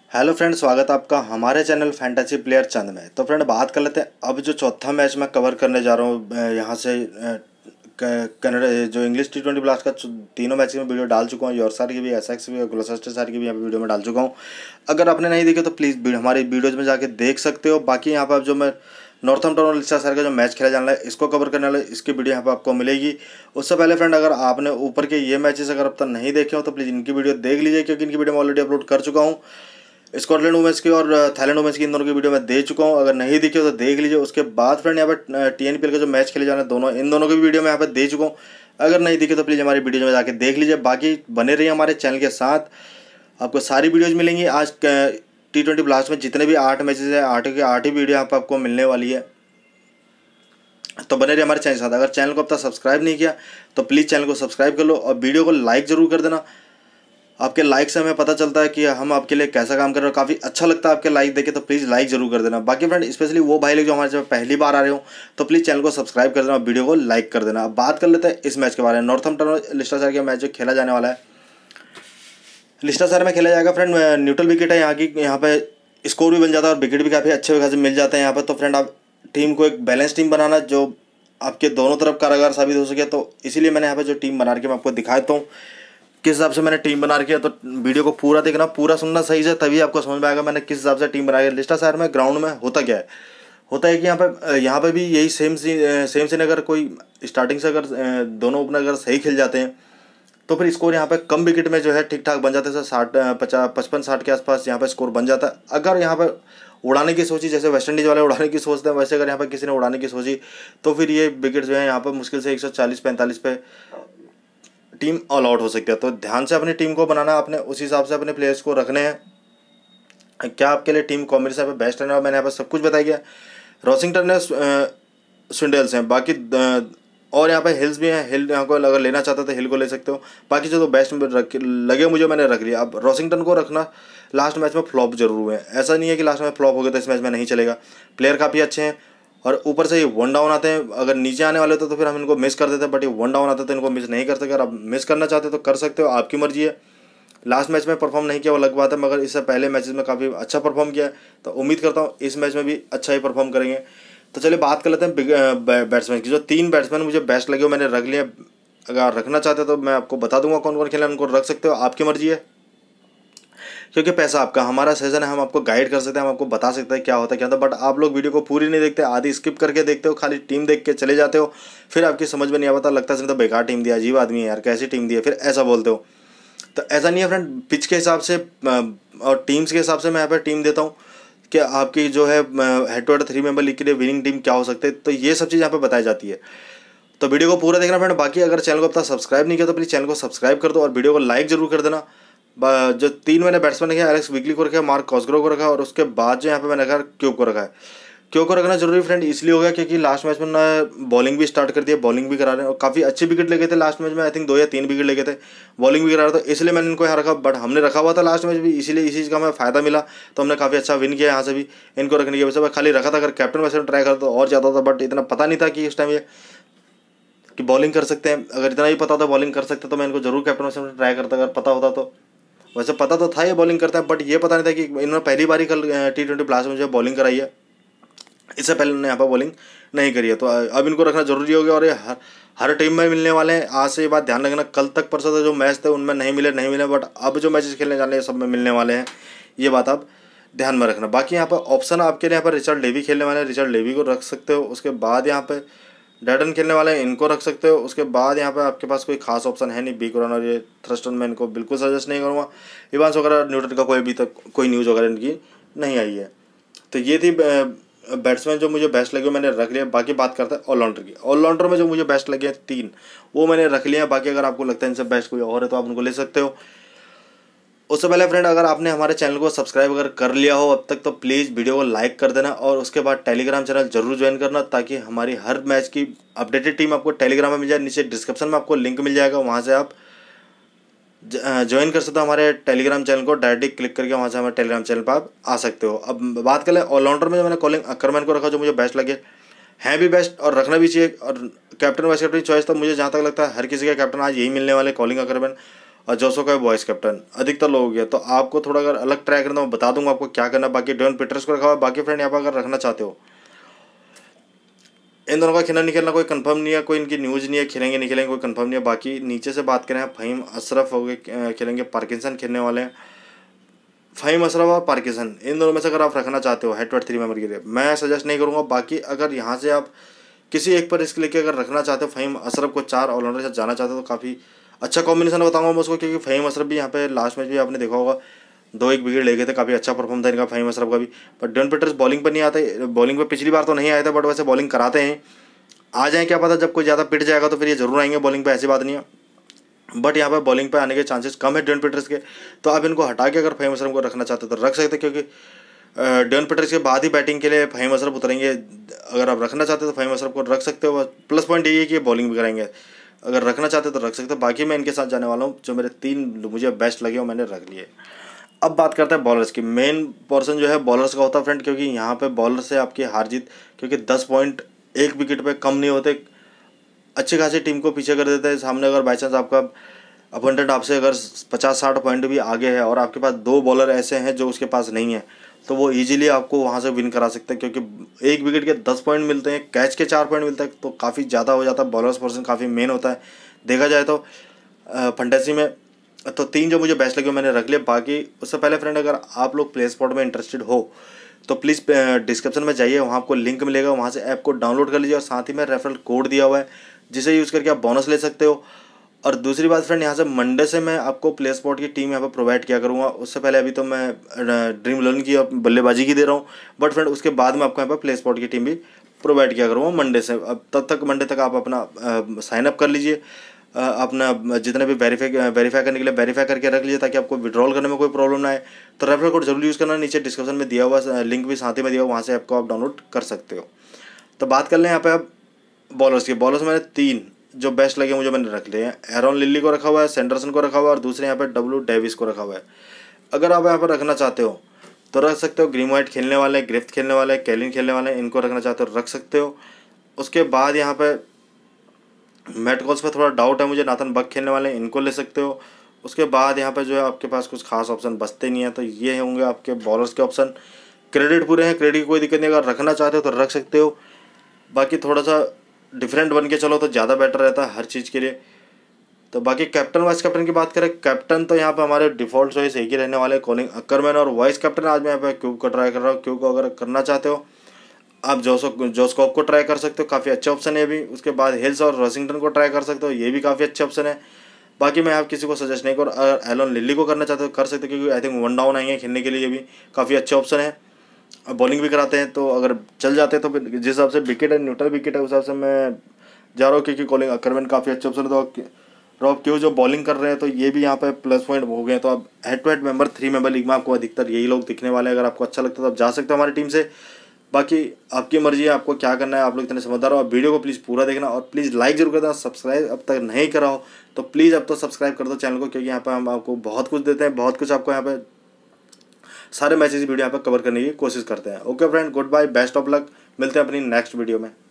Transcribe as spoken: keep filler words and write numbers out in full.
Hello friend, स्वागत है आपका हमारे चैनल फैंटेसी प्लेयर चंद में। तो फ्रेंड बात कर लेते हैं अब जो चौथा मैच मैं कवर करने जा रहा हूँ यहाँ से कनाडा जो इंग्लिश टी ट्वेंटी ब्लास्ट का तीनों मैच की मैं वीडियो डाल चुका हूँ। यॉर्कशायर की भी, एसेक्स की भी और ग्लौसेस्टरशायर की भी यहाँ पे वीडियो में डाल चुका हूँ। अगर आपने नहीं देखे तो प्लीज़ हमारी वीडियोज़ में जाके देख सकते हो। बाकी यहाँ पर जो मैं नॉर्थम्पटन और लिस्टरशायर का जो मैच खेला जाना है इसको कवर करने वाला इसकी वीडियो यहाँ पर आपको मिलेगी। उससे पहले फ्रेंड अगर आपने ऊपर के ये मैचेस अगर अब तक नहीं देखे हो तो प्लीज़ इनकी वीडियो देख लीजिए, क्योंकि इनकी वीडियो मैं ऑलरेडी अपलोड कर चुका हूँ। स्कॉटलैंड वुमेन्स की और थाईलैंड वुमेन्स की इन दोनों की वीडियो मैं दे चुका हूँ। अगर नहीं दिखे तो देख लीजिए। उसके बाद फ्रेंड यहाँ पर टी एन पी एल का जो मैच खेले जाना है दोनों इन दोनों की वीडियो मैं यहाँ पर दे चुका हूँ। अगर नहीं दिखे तो प्लीज़ हमारी वीडियो में जाके देख लीजिए। बाकी बने रहिए हमारे चैनल के साथ, आपको सारी वीडियोज़ मिलेंगी। आज टी ट्वेंटी ब्लास्ट में जितने भी आठ मैचेज है आठ के आठ ही वीडियो यहाँ पर आपको मिलने वाली है, तो बने रहिए हमारे चैनल के साथ। अगर चैनल को अब तक सब्सक्राइब नहीं किया तो प्लीज़ चैनल को सब्सक्राइब कर लो और वीडियो को लाइक ज़रूर कर देना। आपके लाइक से हमें पता चलता है कि हम आपके लिए कैसा काम कर रहे हो, काफ़ी अच्छा लगता है आपके लाइक देखे, तो प्लीज़ लाइक जरूर कर देना। बाकी फ्रेंड स्पेशली वो भाई लोग जो हमारे चैनल पहली बार आ रहे हो तो प्लीज़ चैनल को सब्सक्राइब कर देना और वीडियो को लाइक कर देना। अब बात कर लेते हैं इस मैच के बारे में। नॉर्थम्पटन और लिस्टरशायर का मैच जो खेला जाने वाला है लिस्टरशायर में खेला जाएगा फ्रेंड। न्यूट्रल विकेट है यहाँ की, यहाँ पे स्कोर भी बन जाता है और विकेट भी काफ़ी अच्छे खासे मिल जाते हैं यहाँ पर। तो फ्रेंड आप टीम को एक बैलेंस टीम बनाना जो आपके दोनों तरफ कारगर साबित हो सके, तो इसीलिए मैंने यहाँ पे जो टीम बना के मैं आपको दिखाता हूँ किस हिसाब से मैंने टीम बना रखी है। तो वीडियो को पूरा देखना, पूरा सुनना सही से, तभी आपको समझ में आएगा मैंने किस हिसाब से टीम बनाई है। लिस्टरशायर में ग्राउंड में होता क्या है, होता है कि यहाँ पे यहाँ पे भी यही सेम सेम सीन। अगर कोई स्टार्टिंग से अगर दोनों ओपनर अगर सही खेल जाते हैं तो फिर स्कोर यहाँ पे कम विकेट में जो है ठीक ठाक बन जाते हैं। साठ पचास पचपन साठ के आसपास यहाँ पे स्कोर बन जाता है। अगर यहाँ पे उड़ाने की सोची, जैसे वेस्ट इंडीज़ वाले उड़ाने की सोचते हैं, वैसे अगर यहाँ पे किसी ने उड़ाने की सोची तो फिर ये विकेट जो है यहाँ पर मुश्किल से एक सौ चालीस पैंतालीस पे टीम ऑल आउट हो सकती है। तो ध्यान से अपनी टीम को बनाना, अपने उस हिसाब से अपने प्लेयर्स को रखने हैं। क्या आपके लिए टीम कॉम्बिनेशन पे बेस्ट रहना है मैंने यहाँ पर सब कुछ बताया गया। रॉसिंगटन है, स्विंडल्स हैं, बाकी और यहाँ पे हिल्स भी हैं। हिल यहाँ को अगर लेना चाहते तो हिल को ले सकते हो। बाकी जो तो बेस्ट रख लगे मुझे मैंने रख लिया। अब रॉसिंगटन को रखना, लास्ट मैच में फ्लॉप जरूर हुए हैं, ऐसा नहीं है कि लास्ट में फ्लॉप हो गया तो इस मैच में नहीं चलेगा। प्लेयर काफ़ी अच्छे हैं और ऊपर से ये वन डाउन आते हैं। अगर नीचे आने वाले होते तो फिर हम इनको मिस कर देते हैं, बट ये वन डाउन आते तो इनको मिस नहीं कर सकते। अगर आप मिस करना चाहते तो कर सकते हो, आपकी मर्जी है। लास्ट मैच में परफॉर्म नहीं किया वो अलग बात है, मगर इससे पहले मैचेस में काफ़ी अच्छा परफॉर्म किया है, तो उम्मीद करता हूँ इस मैच में भी अच्छा ही परफॉर्म करेंगे। तो चलिए बात कर लेते हैं बैट्समैन की। जो तीन बैट्समैन मुझे बेस्ट लगे वो मैंने रख लिया। अगर रखना चाहते तो मैं आपको बता दूंगा कौन कौन खेला, उनको रख सकते हो, आपकी मर्जी है, क्योंकि पैसा आपका, हमारा सेशन है, हम आपको गाइड कर सकते हैं, हम आपको बता सकते हैं क्या होता है क्या होता है। बट आप लोग वीडियो को पूरी नहीं देखते, आधी स्किप करके देखते हो, खाली टीम देख के चले जाते हो, फिर आपकी समझ में नहीं आता, लगता है तो बेकार टीम दिया, अजीब आदमी है यार, कैसी टीम दी है, फिर ऐसा बोलते हो। तो ऐसा नहीं है फ्रेंड, पिच के हिसाब से और टीम्स के हिसाब से मैं यहाँ पर टीम देता हूँ कि आपकी जो है head to head three member league के लिए विनिंग टीम क्या हो सकते हैं, तो ये सब चीज़ यहाँ पे बताई जाती है। तो वीडियो को पूरा देखना फ्रेंड। बाकी अगर चैनल को अब तक सब्सक्राइब नहीं किया तो प्लीज़ चैनल को सब्सक्राइब कर दो और वीडियो को लाइक जरूर कर देना। जो तीन मैंने बैट्समैन रखे, एलेक्स विकली को रखा, मार्क कॉस्ग्रो को रखा और उसके बाद जो यहाँ पे मैंने रखा क्यों को रखा है। क्यों को रखना जरूरी फ्रेंड इसलिए हो गया क्योंकि लास्ट मैच में ना बॉलिंग भी स्टार्ट कर दिया, बॉलिंग भी करा रहे हैं और काफ़ी अच्छे विकेट लगे थे लास्ट मैच में। आई थिंक दो या तीन विकेट लगे थे, बॉलिंग भी करा रहा था, इसलिए मैंने इनको यहाँ रखा। बट हमने रखा हुआ था लास्ट मैच भी, इसीलिए इसी चीज़ का हमें फायदा मिला, तो हमने काफ़ी अच्छा विन किया यहाँ से भी इनको रखने की वजह से। खाली रखा था, अगर कैप्टन वैसे ट्राई करता तो और ज़्यादा था, बट इतना पता नहीं था कि इस टाइम ये कि बॉलिंग कर सकते हैं। अगर इतना ही पता था बॉलिंग कर सकते तो मैं इनको जरूर कैप्टन वैसे ट्राई करता, अगर पता होता तो। वैसे पता तो था ये बॉलिंग करता है, बट ये पता नहीं था कि इन्होंने पहली बार ही कल टी ट्वेंटी प्लास में जो बॉलिंग कराई है, इससे पहले उन्होंने यहाँ पर बॉलिंग नहीं करी है, तो अब इनको रखना जरूरी हो गया। और ये हर हर टीम में मिलने वाले हैं। आज से ये बात ध्यान रखना, कल तक परसों तक जो मैच थे उनमें नहीं मिले नहीं मिले बट अब जो मैचेस खेलने जाने हैं सब में मिलने वाले हैं, ये बात आप ध्यान में रखना। बाकी यहाँ पर ऑप्शन आपके लिए यहाँ पर रिचर्ड लेवी खेलने वाले हैं, रिचर्ड लेवी को रख सकते हो। उसके बाद यहाँ पे डैडन खेलने वाले हैं, इनको रख सकते हो। उसके बाद यहाँ पे आपके पास कोई खास ऑप्शन है नहीं, बी क्रॉन और ये थ्रस्टन में इनको बिल्कुल सजेस्ट नहीं करूँगा। इवांस वगैरह न्यूटन का कोई अभी तक कोई न्यूज़ वगैरह इनकी नहीं आई है। तो ये थी बैट्समैन जो मुझे बेस्ट लगे मैंने रख लिया। बाकी बात करते हैं ऑलराउंडर की। ऑलराउंडर में जो मुझे बेस्ट लगे तीन वो मैंने रख लिया। बाकी अगर आपको लगता है इनसे बेस्ट कोई और है तो आप उनको ले सकते हो। उससे पहले फ्रेंड अगर आपने हमारे चैनल को सब्सक्राइब अगर कर लिया हो अब तक तो प्लीज़ वीडियो को लाइक कर देना और उसके बाद टेलीग्राम चैनल जरूर ज्वाइन करना, ताकि हमारी हर मैच की अपडेटेड टीम आपको टेलीग्राम में मिल जाए। नीचे डिस्क्रिप्शन में आपको लिंक मिल जाएगा, वहाँ से आप ज्वाइन कर सकते हो हमारे टेलीग्राम चैनल को। डायरेक्टली क्लिक करके वहाँ से हमारे टेलीग्राम चैनल पर आप आ सकते हो। अब बात करें ऑलराउंडर में, जो मैंने कॉलिंग अकरमैन को रखा जो मुझे बेस्ट लगे, हैं भी बेस्ट और रखना भी चाहिए। और कैप्टन वाइस कैप्टन चॉइस तो मुझे जहाँ तक लगता है हर किसी का कैप्टन आज यही मिलने वाले, कॉलिंग अकरमैन। और जोसो का वॉइस कैप्टन अधिकतर लोगों की है। तो आपको थोड़ा अगर अलग ट्राई करना, मैं बता दूंगा आपको क्या करना है। बाकी डेवन पीटर्स को रखा हुआ है। बाकी फ्रेंड यहाँ पर अगर रखना चाहते हो, इन दोनों का खेलना नहीं खेलना कोई कंफर्म नहीं है, कोई इनकी न्यूज़ नहीं है, खेलेंगे नहीं खेलेंगे कोई कंफर्म नहीं है। बाकी नीचे से बात करें, फ़हीम अशरफ हो गए खेलेंगे, पार्किंसन खेलने वाले हैं। फ़हीम अशरफ और पार्किंसन, इन दोनों में से अगर आप रखना चाहते हो head to head three member के लिए, मैं सजेस्ट नहीं करूँगा। बाकी अगर यहाँ से आप किसी एक पर रिस्क लेके अगर रखना चाहते हो, फ़हीम अशरफ को चार ऑलराउंडर के साथ जाना चाहते हो, तो काफ़ी अच्छा कॉम्बिनेशन बताऊँगा मैं उसको, क्योंकि फ़हीम अशरफ भी यहाँ पे लास्ट मैच भी आपने देखा होगा दो एक विकेट ले गए थे, काफ़ी अच्छा परफॉर्म था इनका फ़हीम अशरफ का भी। बट डेवन पीटर्स बॉलिंग पर नहीं आते, बॉलिंग पर पिछली बार तो नहीं आए थे, बट वैसे बॉलिंग कराते हैं। आ जाए क्या पता, जब कोई ज़्यादा पिट जाएगा तो फिर ये जरूर आएंगे बॉलिंग पे, ऐसी बात नहीं है। बट यहाँ पे बॉलिंग पे आने के चांसेस कम है डेवन पीटर्स के। तो आप इनको हटा के अगर फ़हीम अशरफ को रखना चाहते हो तो रख सकते हैं, क्योंकि डेवन पीटर्स के बाद ही बैटिंग के लिए फ़हीम अशरफ उतरेंगे। अगर आप रखना चाहते हो तो फ़हीम अशरफ को रख सकते हो। प्लस पॉइंट यही है कि बॉलिंग भी कराएंगे, अगर रखना चाहते हो तो रख सकते हो। बाकी मैं इनके साथ जाने वाला हूँ, जो मेरे तीन मुझे बेस्ट लगे वो मैंने रख लिए। अब बात करते हैं बॉलर्स की। मेन पोर्सन जो है बॉलर्स का होता है फ्रेंड, क्योंकि यहाँ पे बॉलर से आपकी हार जीत, क्योंकि दस पॉइंट एक विकेट पे कम नहीं होते, अच्छी खासी टीम को पीछे कर देते हैं सामने। अगर बाई चांस आपका अपोनेंट आपसे अगर पचास साठ पॉइंट भी आगे है और आपके पास दो बॉलर ऐसे हैं जो उसके पास नहीं है, तो वो इजीली आपको वहाँ से विन करा सकते हैं, क्योंकि एक विकेट के दस पॉइंट मिलते हैं, कैच के चार पॉइंट मिलते हैं, तो काफ़ी ज़्यादा हो जाता है। बॉलर्स पोर्सन काफ़ी मेन होता है देखा जाए तो फंटेसी में। तो तीन जो मुझे बेस्ट लगे मैंने रख लिए। बाकी उससे पहले फ्रेंड, अगर आप लोग प्ले स्पॉट में इंटरेस्टेड हो तो प्लीज़ डिस्क्रिप्शन में जाइए, वहाँ आपको लिंक मिलेगा, वहाँ से ऐप को डाउनलोड कर लीजिए। और साथ ही में रेफरल कोड दिया हुआ है, जिसे यूज़ करके आप बोनस ले सकते हो। और दूसरी बात फ्रेंड, यहाँ से मंडे से मैं आपको प्ले स्पॉट की टीम यहाँ पर प्रोवाइड किया करूँगा। उससे पहले अभी तो मैं ड्रीम इलेवन की और बल्लेबाजी की दे रहा हूँ, बट फ्रेंड उसके बाद में आपको यहाँ पर प्ले स्पॉट की टीम भी प्रोवाइड किया करूँगा मंडे से। अब तब तक मंडे तक आप अपना साइन अप कर लीजिए, अपना जितने भी वेरीफाई वेरीफाई करने के लिए वेरीफाई करके रख लीजिए, ताकि आपको विड्रॉल करने में कोई प्रॉब्लम ना आए। तो रेफरल कोड जरूर यूज़ करना, नीचे डिस्क्रिप्शन में दिया हुआ लिंक भी साथ ही में दिया हुआ, वहाँ से आपको आप डाउनलोड कर सकते हो। तो बात कर लें यहाँ पे अब बॉलर्स की। बॉलर्स मैंने तीन जो बेस्ट लगे मुझे मैंने रख लिए हैं। एरॉन लिली को रखा हुआ है, सैंडरसन को रखा हुआ है, और दूसरे यहाँ पे डब्ल्यू डेविस को रखा हुआ है। अगर आप यहाँ पर रखना चाहते हो तो रख सकते हो। ग्रीम वाइट खेलने वाले, ग्रिफ्ट खेलने वाले, कैलिन खेलने वाले, इनको रखना चाहते हो रख सकते हो। उसके बाद यहाँ पे मैट कॉल्स पे थोड़ा डाउट है मुझे, नाथन बक खेलने वाले, इनको ले सकते हो। उसके बाद यहाँ पे जो है आपके पास कुछ खास ऑप्शन बचते नहीं है, तो ये होंगे आपके बॉलर्स के ऑप्शन। क्रेडिट पूरे हैं, क्रेडिट की कोई दिक्कत नहीं, अगर रखना चाहते हो तो रख सकते हो। बाकी थोड़ा सा डिफरेंट बन के चलो तो ज़्यादा बेटर रहता है हर चीज़ के लिए। तो बाकी कैप्टन वाइस कैप्टन की बात करें, कैप्टन तो यहाँ पे हमारे डिफ़ॉल्ट चॉइस एक ही रहने वाले, कॉलिंग अक्करमैन। और वाइस कैप्टन आज मैं यहाँ पे क्यूब को ट्राई कर रहा हूँ। क्यूब को अगर करना चाहते हो आप जोसो जोस्कॉप को ट्राई कर सकते हो, काफ़ी अच्छा ऑप्शन है भी। उसके बाद हिल्स और रॉसिंगटन को ट्राई कर सकते हो, ये भी काफ़ी अच्छा ऑप्शन है। बाकी मैं आप किसी को सजेस्ट नहीं करूँ, अगर एलन लिली को करना चाहते हो कर सकते हो, क्योंकि आई थिंक वन डाउन आएंगे खेलने के लिए, ये भी काफ़ी अच्छे ऑप्शन है। बॉलिंग भी कराते हैं, तो अगर चल जाते हैं तो फिर जिस हिसाब से विकेट है, न्यूट्रल विकेट है, उस हिसाब से मैं जा रहा हूँ, क्योंकि कॉलिंग अक्करमैन काफ़ी अच्छे ऑप्शन है। तो रॉब क्यू जो बॉलिंग कर रहे हैं, तो ये भी यहाँ पे प्लस पॉइंट हो गए हैं। तो आप head to head member three member league में आपको अधिकतर यही लोग दिखने वाले हैं। अगर आपको अच्छा लगता है तो आप जा सकते हो हमारी टीम से। बाकी आपकी मर्जी है आपको क्या करना है, आप लोग इतने समझदार हो। आप वीडियो को प्लीज़ पूरा देखना, और प्लीज़ लाइक जरूर कर देना। सब्सक्राइब अब तक नहीं करा हो तो प्लीज़ अब तो सब्सक्राइब कर दो चैनल को, क्योंकि यहाँ पर हम आपको बहुत कुछ देते हैं, बहुत कुछ आपको यहाँ पे सारे मैचेस वीडियो यहाँ पर कवर करने की कोशिश करते हैं। Okay friend, goodbye, best of luck, मिलते हैं अपनी नेक्स्ट वीडियो में।